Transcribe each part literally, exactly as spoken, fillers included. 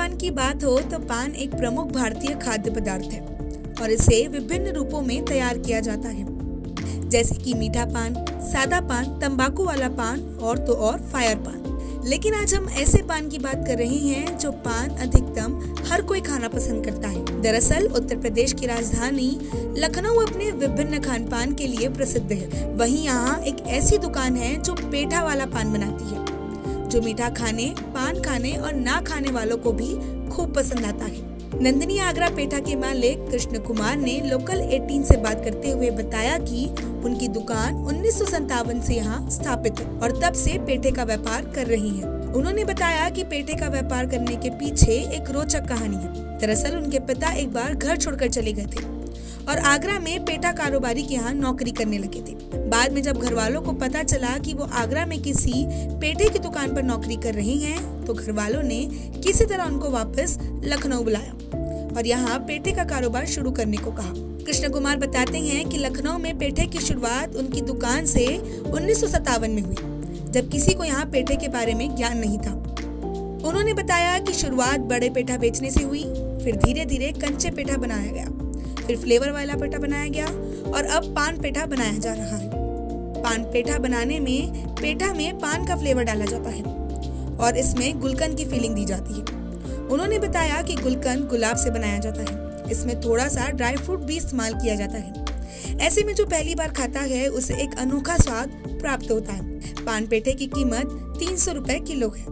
पान की बात हो तो पान एक प्रमुख भारतीय खाद्य पदार्थ है और इसे विभिन्न रूपों में तैयार किया जाता है, जैसे कि मीठा पान, सादा पान, तंबाकू वाला पान और तो और फायर पान। लेकिन आज हम ऐसे पान की बात कर रहे हैं जो पान अधिकतम हर कोई खाना पसंद करता है। दरअसल उत्तर प्रदेश की राजधानी लखनऊ अपने विभिन्न खान पान के लिए प्रसिद्ध है। वहीं यहाँ एक ऐसी दुकान है जो पेठा वाला पान बनाती है, जो मीठा खाने, पान खाने और ना खाने वालों को भी खूब पसंद आता है। नंदिनी आगरा पेठा के मालिक कृष्ण कुमार ने लोकल अठारह से बात करते हुए बताया कि उनकी दुकान उन्नीस सौ सत्तावन से यहाँ स्थापित है और तब से पेठे का व्यापार कर रही है। उन्होंने बताया कि पेठे का व्यापार करने के पीछे एक रोचक कहानी है। दरअसल उनके पिता एक बार घर छोड़कर चले गए थे और आगरा में पेठा कारोबारी के यहाँ नौकरी करने लगे थे। बाद में जब घर वालों को पता चला कि वो आगरा में किसी पेठे की दुकान पर नौकरी कर रहे हैं, तो घर वालों ने किसी तरह उनको वापस लखनऊ बुलाया और यहाँ पेठे का कारोबार शुरू करने को कहा। कृष्ण कुमार बताते हैं कि लखनऊ में पेठे की शुरुआत उनकी दुकान से उन्नीस सौ सत्तावन में हुई, जब किसी को यहाँ पेठे के बारे में ज्ञान नहीं था। उन्होंने बताया कि शुरुआत बड़े पेठा बेचने से हुई, फिर धीरे धीरे कंचे पेठा बनाया गया, फिर फ्लेवर वाला पेठा बनाया गया और अब पान पेठा बनाया जा रहा है। पान पेठा बनाने में पेठा में पान का फ्लेवर डाला जाता है और इसमें गुलकंद की फीलिंग दी जाती है। उन्होंने बताया कि गुलकंद गुलाब से बनाया जाता है, इसमें थोड़ा सा ड्राई फ्रूट भी इस्तेमाल किया जाता है। ऐसे में जो पहली बार खाता है उसे एक अनोखा स्वाद प्राप्त होता है। पान पेठे की कीमत तीन सौ रुपए किलो है।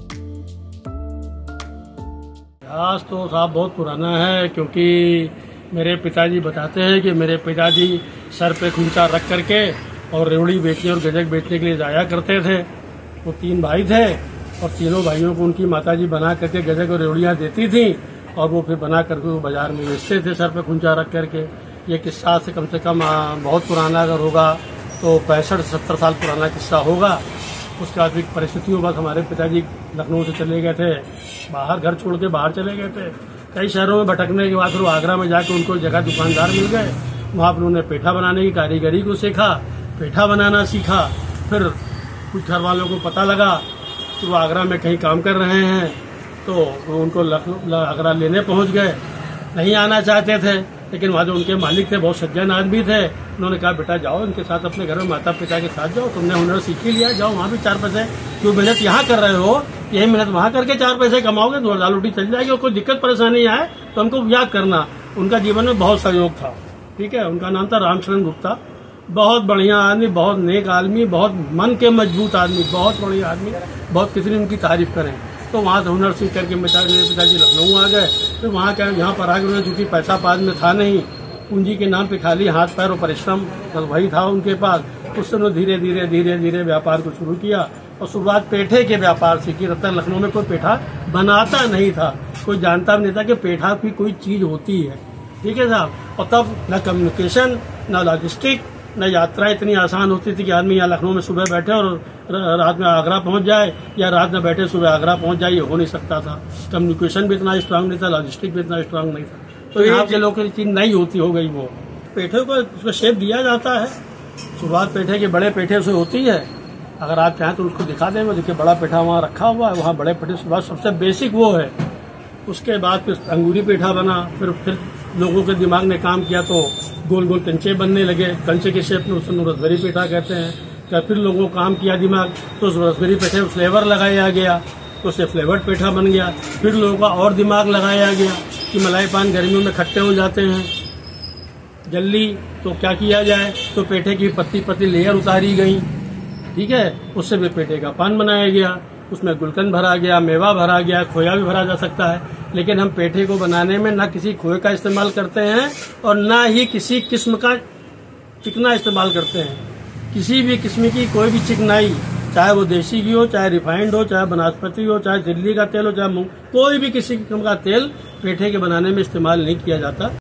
आज तो साहब बहुत पुराना है, क्योंकि मेरे पिताजी बताते हैं कि मेरे पिताजी सर पे खुंचा रख करके और रेवड़ी बेचने और गजक बेचने के लिए जाया करते थे। वो तीन भाई थे और तीनों भाइयों को उनकी माताजी बना करके गजक और रेवड़ियाँ देती थी और वो फिर बना करके वो बाजार में बेचते थे सर पे खुंचा रख करके। ये किस्सा से कम से कम बहुत पुराना अगर होगा तो पैंसठ सत्तर साल पुराना किस्सा होगा। उसके बाद फिर परिस्थितियों बाद हमारे पिताजी लखनऊ से चले गए थे, बाहर घर छोड़ के बाहर चले गए थे। कई शहरों में भटकने के बाद फिर आगरा में जाकर उनको जगह दुकानदार मिल गए। वहाँ पर उन्होंने पेठा बनाने की कारीगरी को सीखा, पेठा बनाना सीखा। फिर कुछ घर वालों को पता लगा कि वो आगरा में कहीं काम कर रहे हैं, तो वो उनको लखनऊ आगरा लेने पहुंच गए। नहीं आना चाहते थे, लेकिन वहाँ जो उनके मालिक थे बहुत सज्जन आदमी थे। उन्होंने कहा बेटा जाओ इनके साथ अपने घर में माता पिता के साथ जाओ, तुमने हुनर सीख ही लिया, जाओ वहाँ भी चार पैसे जो मेहनत यहाँ कर रहे हो यही मेहनत वहाँ करके चार पैसे कमाओगे, दो दाल रोटी चल जाएगी और कोई दिक्कत परेशानी आए तो हमको याद करना। उनका जीवन में बहुत सहयोग था, ठीक है। उनका नाम था रामचरण गुप्ता। बहुत बढ़िया आदमी, बहुत नेक आदमी, बहुत मन के मजबूत आदमी, बहुत बढ़िया आदमी, बहुत किसी ने उनकी तारीफ करें। तो वहाँ से हुनर सीख करके मेरे पिताजी लखनऊ आ गए। फिर वहाँ क्या यहाँ पर आगे उन्होंने चूंकि पैसा पास में था नहीं, पूंजी के नाम पे खाली हाथ पैर और परिश्रम बस वही था उनके पास। उससे उन्होंने धीरे धीरे धीरे धीरे व्यापार को शुरू किया और शुरुआत पेठे के व्यापार से की। तब तक लखनऊ में कोई पेठा बनाता नहीं था, कोई जानता नहीं था कि पेठा की कोई चीज होती है, ठीक है साहब। और तब न कम्युनिकेशन, न लॉजिस्टिक, न यात्रा इतनी आसान होती थी कि आदमी यहाँ लखनऊ में सुबह बैठे और रात में आगरा पहुंच जाए, या रात में बैठे सुबह आगरा पहुंच जाए, ये हो नहीं सकता था। कम्युनिकेशन भी इतना स्ट्रांग नहीं था, लॉजिस्टिक भी इतना स्ट्रांग नहीं था। तो यहाँ के लोगों की चीज नहीं होती हो गई। वो पेठे को उसको शेप दिया जाता है। शुरुआत पेठे के बड़े पेठे से होती है। अगर आप चाहें तो उसको दिखा देंगे। देखिए बड़ा पेठा वहाँ रखा हुआ है, वहाँ बड़े पेठे शुरुआत सबसे बेसिक वो है। उसके बाद फिर अंगूरी पेठा बना, फिर फिर लोगों के दिमाग ने काम किया तो गोल गोल कंचे बनने लगे। कंचे के शेप में उसको रसभरी पेठा कहते हैं। क्या फिर लोगों को काम किया दिमाग तो उस रसभरी पेठे में फ्लेवर लगाया गया, तो उससे फ्लेवर्ड पेठा बन गया। फिर लोगों का और दिमाग लगाया गया कि मलाई पान गर्मियों में खट्टे हो जाते हैं जल्दी, तो क्या किया जाए, तो पेठे की पत्ती पत्ती लेयर उतारी गई, ठीक है। उससे भी पेठे का पान बनाया गया। उसमें गुलकंद भरा गया, मेवा भरा गया, खोया भी भरा जा सकता है। लेकिन हम पेठे को बनाने में न किसी खोए का इस्तेमाल करते हैं और न ही किसी किस्म का चिकना इस्तेमाल करते हैं। किसी भी किस्म की कोई भी चिकनाई, चाहे वो देसी घी हो, चाहे रिफाइंड हो, चाहे बनास्पति हो, चाहे दिल्ली का तेल हो, चाहे मूंग, कोई भी किसी किस्म का तेल पेठे के बनाने में इस्तेमाल नहीं किया जाता।